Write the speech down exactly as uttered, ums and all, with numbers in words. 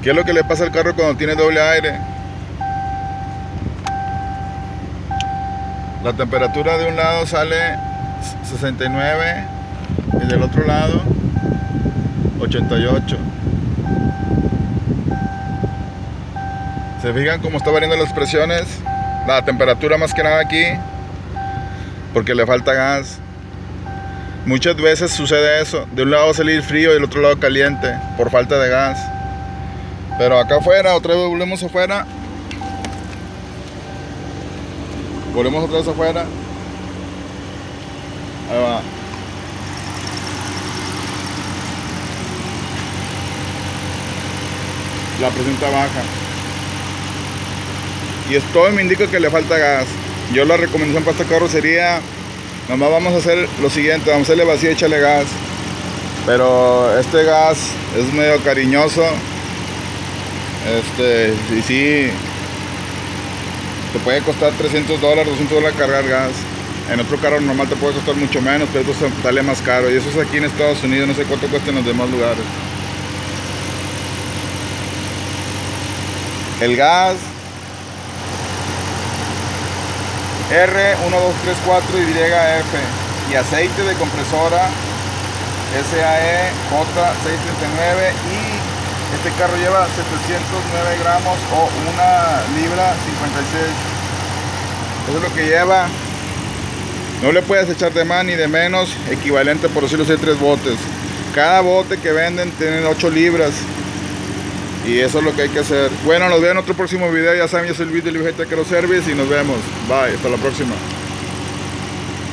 ¿Qué es lo que le pasa al carro cuando tiene doble aire? La temperatura de un lado sale sesenta y nueve y del otro lado ochenta y ocho. ¿Se fijan cómo está variando las presiones? La temperatura más que nada aquí, porque le falta gas. Muchas veces sucede eso, de un lado va a salir frío y del otro lado caliente, por falta de gas. Pero acá afuera, otra vez volvemos afuera. Volvemos otra vez afuera. Ahí va. La presión está baja. Y esto me indica que le falta gas. Yo la recomendación para este carro sería, nomás vamos a hacer lo siguiente, vamos a hacerle vacío y echarle gas. Pero este gas es medio cariñoso. Este, y sí, te puede costar trescientos dólares, doscientos dólares cargar gas. En otro carro normal te puede costar mucho menos, pero esto sale más caro. Y eso es aquí en Estados Unidos, no sé cuánto cuesta en los demás lugares. El gas R uno dos tres cuatro Y F y aceite de compresora S A E J seiscientos treinta y nueve, y este carro lleva setecientos nueve gramos o una libra cincuenta y seis. Eso es lo que lleva. No le puedes echar de más ni de menos, equivalente por decirlo así, tres botes. Cada bote que venden tienen ocho libras. Y eso es lo que hay que hacer. Bueno, nos vemos en otro próximo video. Ya saben, yo soy Luis de Luis Taquero Service y nos vemos. Bye, hasta la próxima.